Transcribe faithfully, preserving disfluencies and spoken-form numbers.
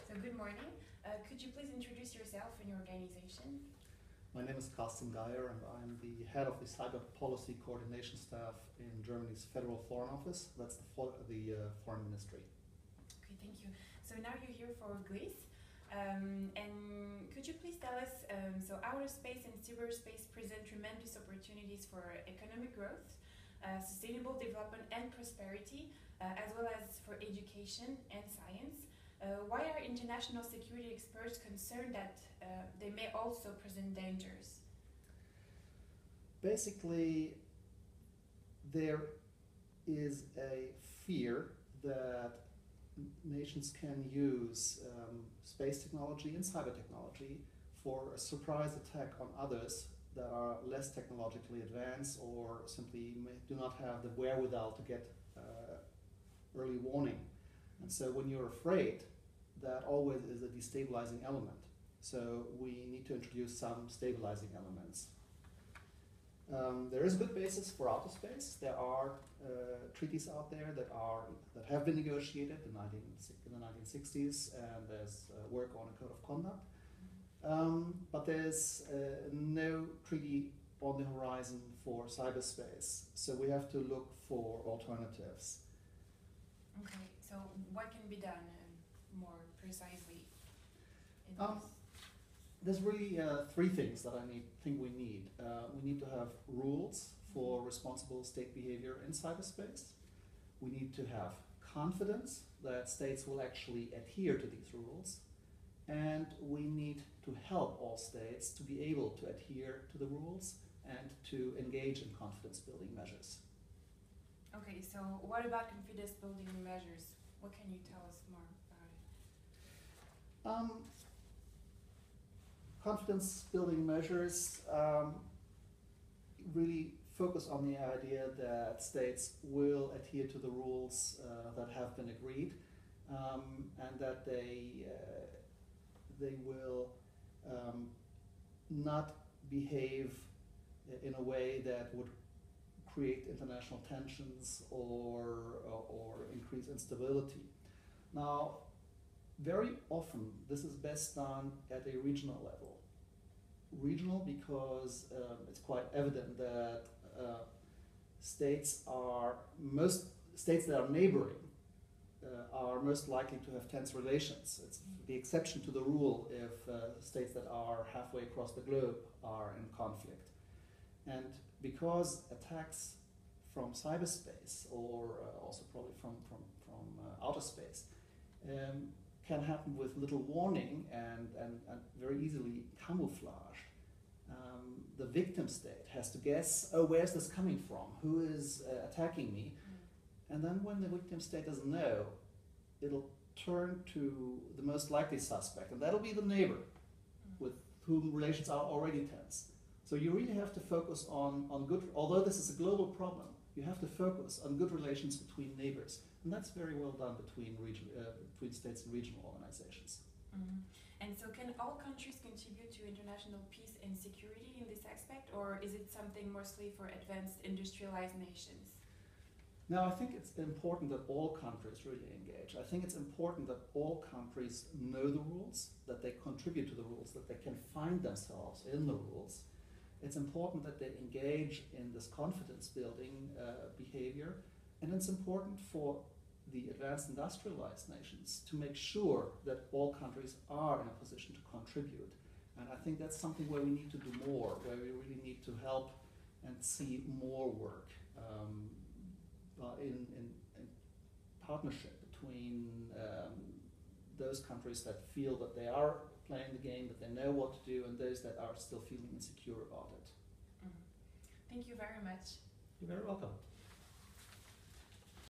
So good morning. Uh, could you please introduce yourself and your organization? My name is Carsten Geyer and I'm the head of the Cyber Policy Coordination Staff in Germany's Federal Foreign Office. That's the, for, the uh, Foreign Ministry. Okay, thank you. So now you're here for Greece. Um, and could you please tell us, um, so outer space and cyberspace present tremendous opportunities for economic growth, uh, sustainable development and prosperity, uh, as well as for education and science. Uh, why are international security experts concerned that uh, they may also present dangers? Basically, there is a fear that nations can use um, space technology and cyber technology for a surprise attack on others that are less technologically advanced or simply may, do not have the wherewithal to get uh, early warning. And so when you're afraid, that always is a destabilizing element. So we need to introduce some stabilizing elements. Um, there is a good basis for outer space. There are uh, treaties out there that are that have been negotiated in, nineteen, in the nineteen sixties, and there's uh, work on a code of conduct. Um, but there's uh, no treaty on the horizon for cyberspace. So we have to look for alternatives. Okay, so what can be done uh, more precisely in Um, this? There's really uh, three things that I need, think we need. Uh, we need to have rules for responsible state behavior in cyberspace. We need to have confidence that states will actually adhere to these rules. And we need to help all states to be able to adhere to the rules and to engage in confidence building measures. Okay, so what about confidence building measures? What can you tell us more about it? Um, confidence building measures um, really focus on the idea that states will adhere to the rules uh, that have been agreed, um, and that they uh, they will um, not behave in a way that would create international tensions or uh, or increase instability. Now, very often this is best done at a regional level. Regional because um, it's quite evident that uh, states are most states that are neighboring uh, are most likely to have tense relations. It's the exception to the rule if uh, states that are halfway across the globe are in conflict. And because attacks from cyberspace or uh, also probably from from from uh, outer space um, can happen with little warning and, and, and very easily camouflaged. Um, the victim state has to guess, oh, where's this coming from? Who is uh, attacking me? Mm. And then when the victim state doesn't know, it'll turn to the most likely suspect, and that'll be the neighbor mm. with whom relations are already tense. So you really have to focus on, on good, although this is a global problem, you have to focus on good relations between neighbors. And that's very well done between region, uh, between states and regional organizations. Mm-hmm. And so can all countries contribute to international peace and security in this aspect, or is it something mostly for advanced industrialized nations? Now, I think it's important that all countries really engage. I think it's important that all countries know the rules, that they contribute to the rules, that they can find themselves in the rules. It's important that they engage in this confidence building uh, behavior. And it's important for the advanced industrialized nations to make sure that all countries are in a position to contribute. And I think that's something where we need to do more, where we really need to help and see more work um, uh, in, in, in partnership between um, those countries that feel that they are playing the game, that they know what to do, and those that are still feeling insecure about it. Mm-hmm. Thank you very much. You're very welcome.